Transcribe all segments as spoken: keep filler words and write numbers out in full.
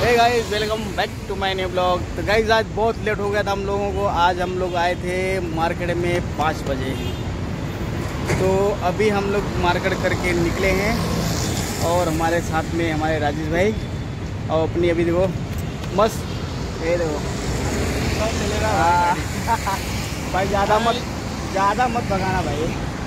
Hey guys, welcome back to my new blog. तो guys आज बहुत लेट हो गया था हम लोगों को। आज हम लोग आए थे मार्केट में पाँच बजे। तो अभी हम लोग मार्केट करके निकले हैं और हमारे साथ में हमारे राजेश भाई और अपनी अभी देखो मस्त ये देखो चलेगा भाई। ज़्यादा मत ज़्यादा मत भगाना भाई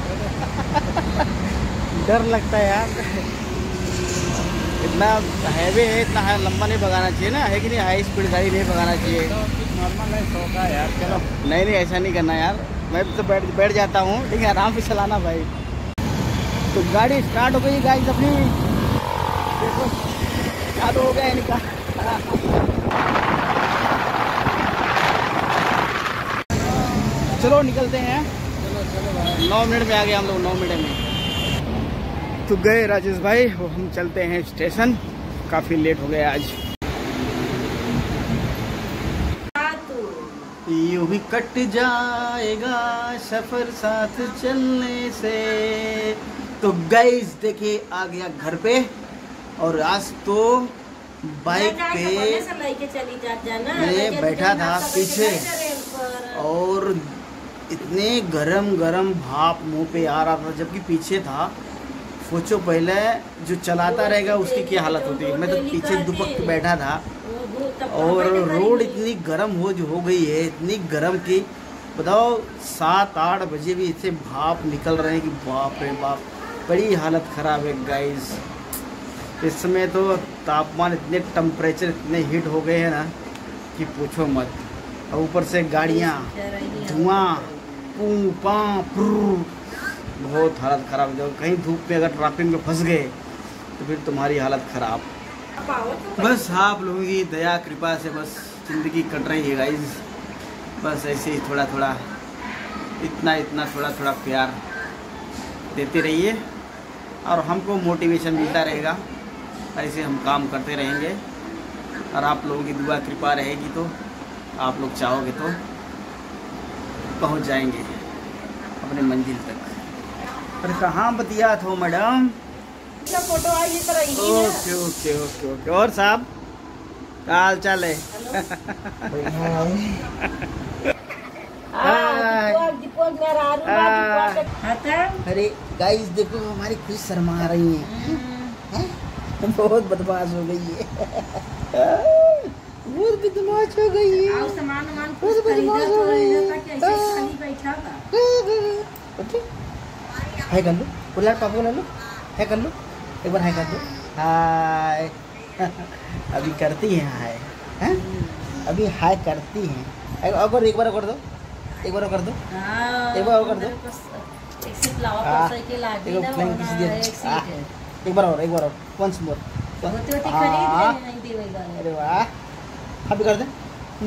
डर लगता है यार। इतना हैवी है, इतना है लंबा नहीं भगाना चाहिए ना, है कि नहीं? हाई स्पीड गाड़ी नहीं भगाना चाहिए। नॉर्मल है सौ का यार। चलो नहीं नहीं ऐसा नहीं करना यार। मैं तो बैठ बैठ जाता हूँ, ठीक है? आराम से चलाना भाई। तो गाड़ी स्टार्ट हो गई गाइस अपनी, देखो चालू हो गया इनका। चलो निकलते हैं। चलो चलो नौ मिनट में आ गए हम लोग, नौ मिनट में। तो गए राजेश भाई, वो हम चलते हैं स्टेशन। काफ़ी लेट हो गया आज। यूं ही कट जाएगा सफर साथ चलने से। तो गाइस देखिए आ गया घर पे। और आज तो बाइक पे मैं बैठा था पीछे और इतने गरम गरम भाप मुंह पे आ रहा था, जबकि पीछे था। सोचो पहले जो चलाता रहेगा उसकी क्या हालत होती है। मैं तो पीछे दुपक बैठा था और रोड इतनी गर्म हो जो हो गई है, इतनी गर्म कि बताओ सात आठ बजे भी इससे भाप निकल रहे हैं कि बाप रे बाप, बड़ी हालत ख़राब है गाइस। इस समय तो तापमान इतने टेम्परेचर इतने हीट हो गए हैं ना कि पूछो मत। और ऊपर से गाड़ियाँ, धुआं, पू पा प्रू, बहुत हालत ख़राब। जब कहीं धूप में अगर ट्रैफिक में फंस गए तो फिर तुम्हारी हालत ख़राब। बस आप लोगों की दया कृपा से बस ज़िंदगी कट रही है गाइस। बस ऐसे ही थोड़ा थोड़ा इतना इतना थोड़ा थोड़ा प्यार देते रहिए और हमको मोटिवेशन मिलता रहेगा। ऐसे हम काम करते रहेंगे और आप लोगों की दुआ कृपा रहेगी तो आप लोग चाहोगे तो पहुंच जाएंगे अपने मंजिल तक। पर कहाँ बतिया था मैडम? फोटो आई ओके ओके ओके ओके। और साहब क्या हाल चाल है? अरे गाइस देखो हमारी खुश शर्मा रही है, बहुत बदमाश हो गई है, बहुत बदमाश हो गई है, बहुत बदमाश हो गई है। हाय कर लो, बोला पापा बोला लो, हाय कर लो एक बार, हाय कर दो, हाय। अभी करती हैं हाय, हैं? अभी हाय करती हैं। एक बार एक बार कर दो, एक बार कर दो, एक बार कर दो, एक बार और, एक बार और, वंस मोर। अरे वाह, अभी कर दे,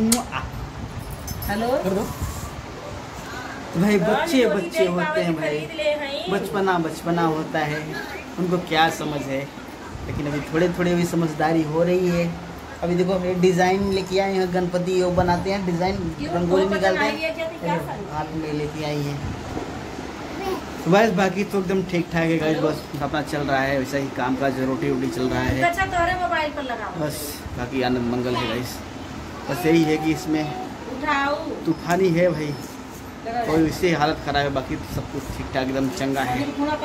हेलो कर दो। भाई बच्चे बच्चे होते हैं भाई, बचपना बचपना होता है, उनको क्या समझ है। लेकिन अभी थोड़े थोड़े भी समझदारी हो रही है। अभी देखो ये डिज़ाइन लेके आए हैं, गणपति वो बनाते हैं, डिज़ाइन रंगोली निकालते हैं, हाथ में लेके आई हैं। तो बस बाकी तो एकदम ठीक ठाक है गाइस, बस अपना चल रहा है वैसा ही काम काज, रोटी वोटी चल रहा है बस। बाकी आनंद मंगल है गाइस। बस यही है कि इसमें तूफानी है भाई, कोई इससे हालत ख़राब है, बाकी तो सब कुछ ठीक ठाक एकदम चंगा है।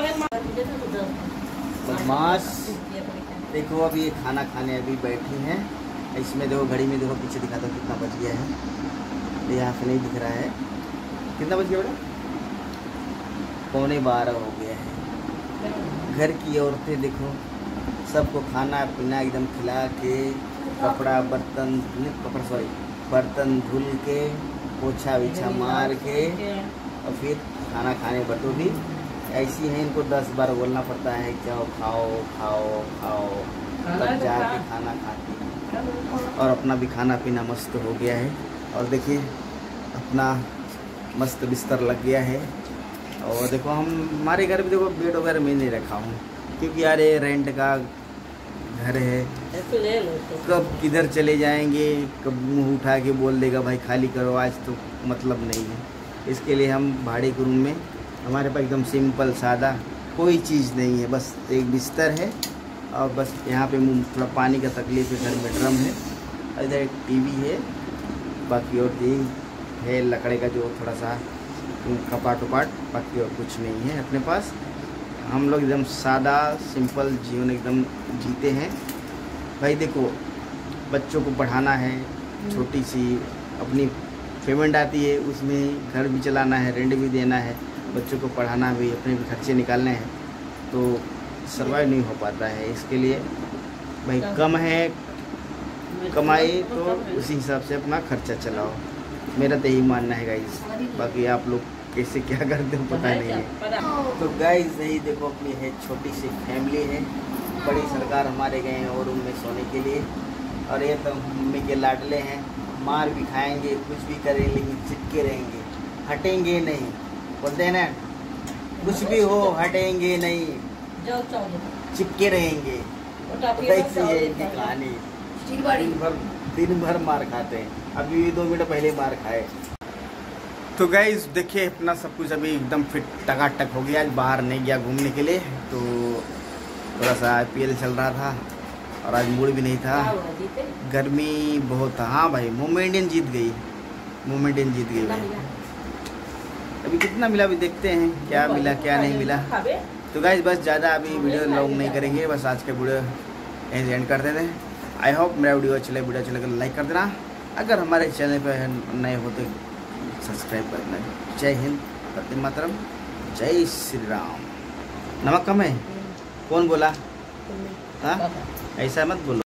बदमाश देखो अभी ये खाना खाने अभी बैठी हैं। इसमें देखो घड़ी में देखो पीछे दिखा दो कितना बज गया है, यहाँ से नहीं दिख रहा है कितना बज गया बेटा, पौने बारह हो गया है। घर की औरतें देखो सबको खाना पीना एकदम खिला के, कपड़ा बर्तन कपड़ा सॉरी बर्तन धुल के, पोछा विछा मार के और फिर खाना खाने बटो भी ऐसी हैं। इनको दस बार बोलना पड़ता है जाओ खाओ खाओ खाओ, तब जाके खाना खाते हैं। और अपना भी खाना पीना मस्त हो गया है। और देखिए अपना मस्त बिस्तर लग गया है। और देखो हम हमारे घर में देखो बेड वगैरह मैं नहीं रखा हूँ, क्योंकि यार ये रेंट का घर है, कब किधर चले जाएंगे, कब मुंह उठा के बोल देगा भाई खाली करो, आज तो मतलब नहीं है। इसके लिए हम भाड़े के रूम में, हमारे पास एकदम सिंपल सादा कोई चीज़ नहीं है, बस एक बिस्तर है और बस यहाँ पे थोड़ा पानी का तकलीफ है, घर में ड्रम है, इधर एक टीवी है, बाकी और ये है लकड़े का जो थोड़ा सा कपाट उपाट, बाकी और कुछ नहीं है अपने पास। हम लोग एकदम सादा सिंपल जीवन एकदम जीते हैं भाई। देखो बच्चों को पढ़ाना है, छोटी सी अपनी पेमेंट आती है, उसमें घर भी चलाना है, रेंट भी देना है, बच्चों को पढ़ाना भी, अपने भी खर्चे निकालने हैं, तो सर्वाइव नहीं हो पाता है। इसके लिए भाई कम है कमाई तो उसी हिसाब से अपना खर्चा चलाओ, मेरा तो यही मानना है गाइस। बाकी आप लोग कैसे क्या करते हो पता नहीं है। तो गाइस यही देखो अपनी है छोटी सी फैमिली है, बड़ी सरकार हमारे गए हैं और रूम में सोने के लिए, और ये तो मम्मी के लाडले हैं, मार भी खाएंगे कुछ भी करें लेकिन चिपके रहेंगे, हटेंगे नहीं, बोलते हैं ना कुछ भी हो हटेंगे नहीं, चिपके रहेंगे। तो ये इनकी कहानी, दिन भर दिन भर मार खाते हैं, अभी भी दो मिनट पहले मार खाए। तो गाइस देखिए अपना सब कुछ अभी एकदम फिट टकाटक हो गया। आज बाहर नहीं गया घूमने के लिए, तो थोड़ा सा आई पी एल चल रहा था और आज मूड भी नहीं था, गर्मी बहुत था। हाँ भाई मुंबई इंडियन जीत गई, मुंबई इंडियन जीत गई भाई। अभी कितना मिला अभी देखते हैं क्या मिला क्या नहीं मिला। तो गाइस बस ज़्यादा अभी वीडियो लॉन्ग नहीं करेंगे, बस आज का वीडियो यहीं एंड कर देते हैं। आई होप मेरा वीडियो अच्छा लगे, वीडियो अच्छा लगे लाइक कर देना, अगर हमारे चैनल पर नए हो तो सब्सक्राइब कर देना। जय हिंद, वंदे मातरम, जय श्री राम। नमक कम है, कौन बोला? हाँ ऐसा मत बोलो।